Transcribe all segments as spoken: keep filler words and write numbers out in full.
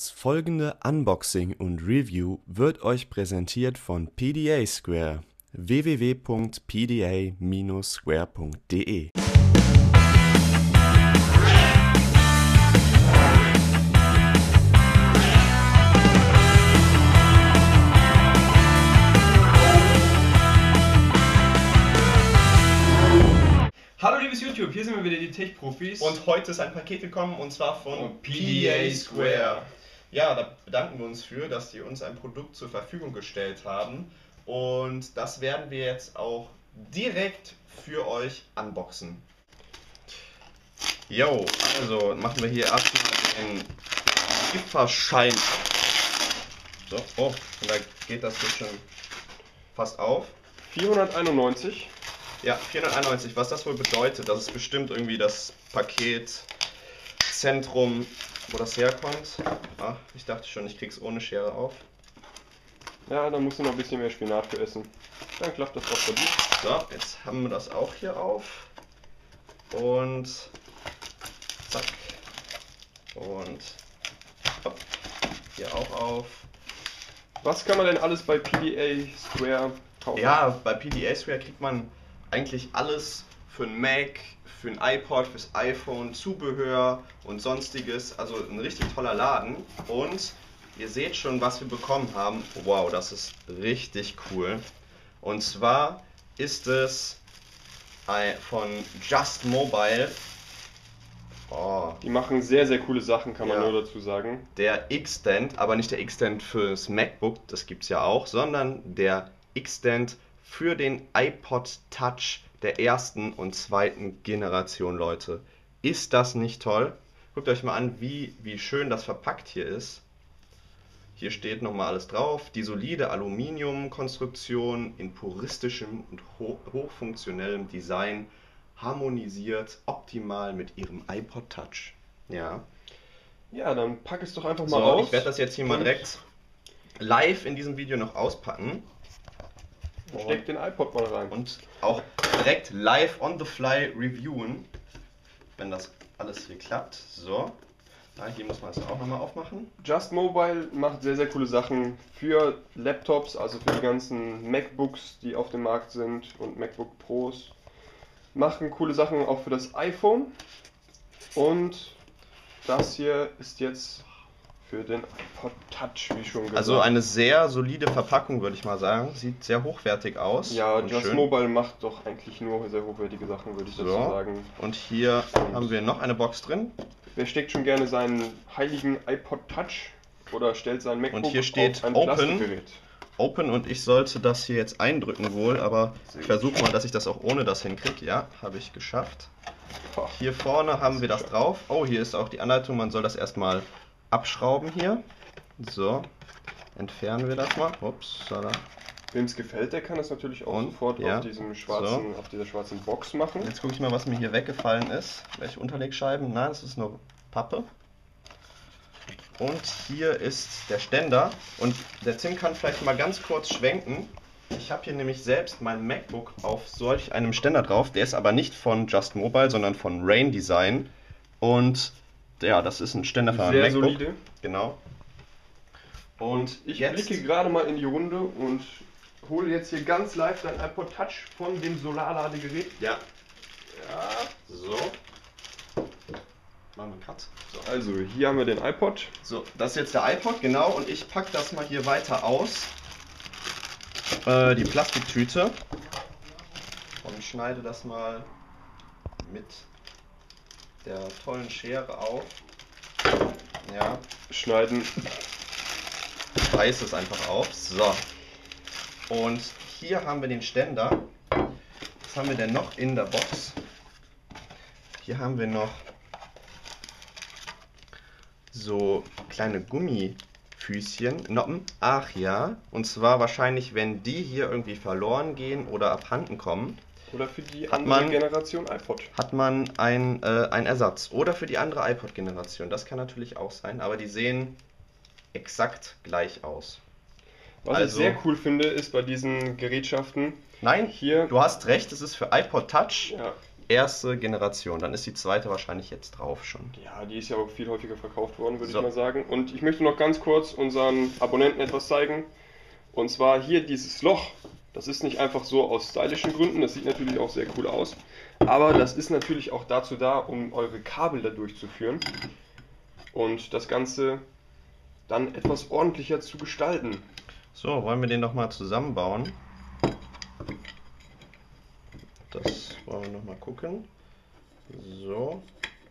Das folgende Unboxing und Review wird euch präsentiert von P D A Square w w w punkt p d a Bindestrich square punkt d e. Hallo liebes YouTube, hier sind wir wieder die Tech-Profis. Und heute ist ein Paket gekommen und zwar von Und P D A Square. Ja, da bedanken wir uns für, dass die uns ein Produkt zur Verfügung gestellt haben. Und das werden wir jetzt auch direkt für euch unboxen. Jo, also machen wir hier erstmal den Lieferschein. So, oh, und da geht das hier schon fast auf. vierhunderteinundneunzig. Ja, vierhunderteinundneunzig, was das wohl bedeutet, das ist bestimmt irgendwie das Paketzentrum, wo das herkommt. Ach, ich dachte schon, ich krieg's ohne Schere auf. Ja, da musst du noch ein bisschen mehr Spinat für essen. Dann klappt das auch für dich. So, jetzt haben wir das auch hier auf. Und zack. Und hopp, hier auch auf. Was kann man denn alles bei P D A Square kaufen? Ja, bei P D A Square kriegt man eigentlich alles für ein Mac, für ein iPod, fürs iPhone, Zubehör und sonstiges. Also ein richtig toller Laden. Und ihr seht schon, was wir bekommen haben. Wow, das ist richtig cool. Und zwar ist es von Just Mobile. Oh, Die machen sehr, sehr coole Sachen, kann man Ja. nur dazu sagen. der X-Stand, aber nicht der X-Stand fürs MacBook, das gibt es ja auch, sondern der X-Stand für den iPod Touch der ersten und zweiten Generation, Leute. Ist das nicht toll? Guckt euch mal an, wie, wie schön das verpackt hier ist. Hier steht nochmal alles drauf. Die solide Aluminiumkonstruktion in puristischem und ho hochfunktionellem Design harmonisiert optimal mit ihrem iPod Touch. Ja. Ja, dann pack es doch einfach mal So, aus. ich werde das jetzt hier mal Und direkt live in diesem Video noch auspacken. Steck den iPod mal rein. Und auch direkt live on the fly reviewen, wenn das alles hier klappt. So, ja, hier muss man es auch nochmal aufmachen. Just Mobile macht sehr, sehr coole Sachen für Laptops, also für die ganzen MacBooks, die auf dem Markt sind und MacBook Pros. Machen coole Sachen auch für das iPhone. Und das hier ist jetzt für den iPod Touch, wie schon gesagt. Also eine sehr solide Verpackung, würde ich mal sagen. Sieht sehr hochwertig aus. Ja, und Just schön. Mobile macht doch eigentlich nur sehr hochwertige Sachen, würde ich dazu So. sagen. Und hier haben wir noch eine Box drin. Wer steckt schon gerne seinen heiligen iPod Touch oder stellt sein MacBook Und hier steht auf ein Open. Plastikgerät? Open, und ich sollte das hier jetzt eindrücken wohl, aber ich versuche mal, dass ich das auch ohne das hinkriege. Ja, habe ich geschafft. Boah. Hier vorne haben wir das drauf. Oh, hier ist auch die Anleitung, man soll das erstmal abschrauben hier. So, entfernen wir das mal. Ups, da. Wem es gefällt, der kann das natürlich auch Und, sofort ja, auf, diesem schwarzen, auf dieser schwarzen Box machen. Jetzt gucke ich mal, was mir hier weggefallen ist. Welche Unterlegscheiben? Nein, das ist nur Pappe. Und hier ist der Ständer. Und der Tim kann vielleicht mal ganz kurz schwenken. Ich habe hier nämlich selbst mein MacBook auf solch einem Ständer drauf. Der ist aber nicht von Just Mobile, sondern von Rain Design. Und ja, das ist ein Ständer für ein Sehr MacBook. solide. Genau. Und Ich jetzt blicke gerade mal in die Runde und hole jetzt hier ganz live dein iPod Touch von dem Solarladegerät. Ja. Ja, so. Machen wir einen Cut. So. Also, hier haben wir den iPod. So, das ist jetzt der iPod, genau, und ich packe das mal hier weiter aus. Äh, die Plastiktüte. Und schneide das mal mit der tollen Schere auf. Ja, Schneiden. reiß es einfach auf. So. Und hier haben wir den Ständer. Was haben wir denn noch in der Box? Hier haben wir noch so kleine Gummifüßchen, Noppen. Ach ja, und zwar wahrscheinlich, wenn die hier irgendwie verloren gehen oder abhanden kommen, Oder für die Hat andere man- Generation iPod. hat man ein, äh, einen Ersatz. Oder für die andere iPod-Generation, das kann natürlich auch sein, aber die sehen exakt gleich aus. Was Also- ich sehr cool finde, ist bei diesen Gerätschaften Nein, hier. du hast recht, es ist für iPod Touch. Ja, erste Generation. Dann ist die zweite wahrscheinlich jetzt drauf schon. Ja, die ist ja auch viel häufiger verkauft worden, würde So. ich mal sagen. Und ich möchte noch ganz kurz unseren Abonnenten etwas zeigen. Und zwar hier dieses Loch. Das ist nicht einfach so aus stylischen Gründen, das sieht natürlich auch sehr cool aus. Aber das ist natürlich auch dazu da, um eure Kabel da durchzuführen. Und das Ganze dann etwas ordentlicher zu gestalten. So, wollen wir den nochmal zusammenbauen? Das wollen wir nochmal gucken. So.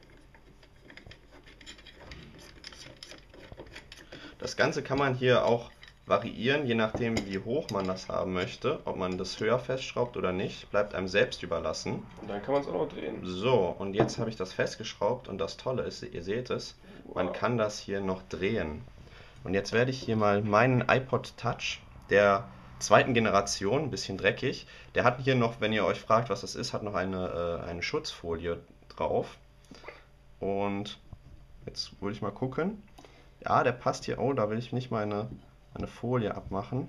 Das Ganze kann man hier auch variieren, je nachdem wie hoch man das haben möchte. Ob man das höher festschraubt oder nicht, bleibt einem selbst überlassen. Und dann kann man es auch noch drehen. So, und jetzt habe ich das festgeschraubt und das Tolle ist, ihr seht es, man Wow. kann das hier noch drehen. Und jetzt werde ich hier mal meinen iPod Touch der zweiten Generation, ein bisschen dreckig, der hat hier noch, wenn ihr euch fragt, was das ist, hat noch eine, äh, eine Schutzfolie drauf. Und jetzt will ich mal gucken. Ja, der passt hier. Oh, da will ich nicht meine, meine Folie abmachen.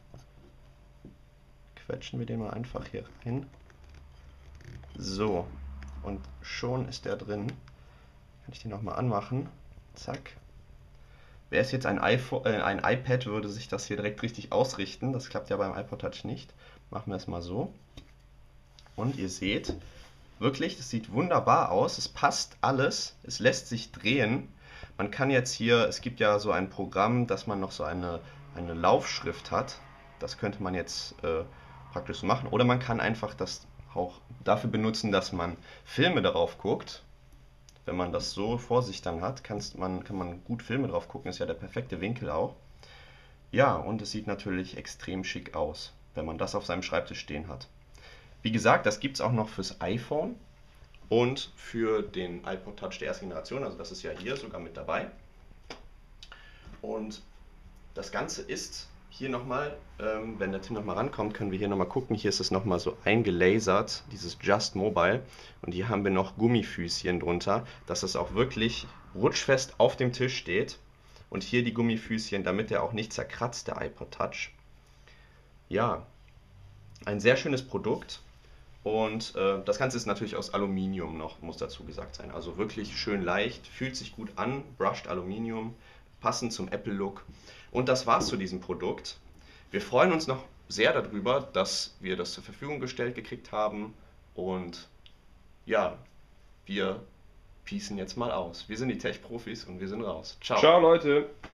Quetschen wir den mal einfach hier rein. So, und schon ist der drin. Kann ich den nochmal anmachen. Zack. Wäre es jetzt ein, iPhone, äh, ein iPad, würde sich das hier direkt richtig ausrichten. Das klappt ja beim iPod Touch nicht. Machen wir es mal so. Und ihr seht, wirklich, das sieht wunderbar aus. Es passt alles. Es lässt sich drehen. Man kann jetzt hier, es gibt ja so ein Programm, dass man noch so eine, eine Laufschrift hat. Das könnte man jetzt äh, praktisch so machen. Oder man kann einfach das auch dafür benutzen, dass man Filme darauf guckt. Wenn man das so vor sich dann hat, kannst man, kann man gut Filme drauf gucken. Ist ja der perfekte Winkel auch. Ja, und es sieht natürlich extrem schick aus, wenn man das auf seinem Schreibtisch stehen hat. Wie gesagt, das gibt es auch noch fürs iPhone und für den iPod Touch der ersten Generation. Also das ist ja hier sogar mit dabei. Und das Ganze ist hier nochmal, ähm, wenn der Tim nochmal rankommt, können wir hier nochmal gucken. Hier ist es nochmal so eingelasert, dieses Just Mobile. Und hier haben wir noch Gummifüßchen drunter, dass es auch wirklich rutschfest auf dem Tisch steht. Und hier die Gummifüßchen, damit der auch nicht zerkratzt, der iPod Touch. Ja, ein sehr schönes Produkt. Und äh, das Ganze ist natürlich aus Aluminium noch, muss dazu gesagt sein. Also wirklich schön leicht, fühlt sich gut an, brushed Aluminium, passend zum Apple-Look. Und das war's zu diesem Produkt. Wir freuen uns noch sehr darüber, dass wir das zur Verfügung gestellt gekriegt haben. Und ja, wir peacen jetzt mal aus. Wir sind die Tech-Profis und wir sind raus. Ciao. Ciao, Leute.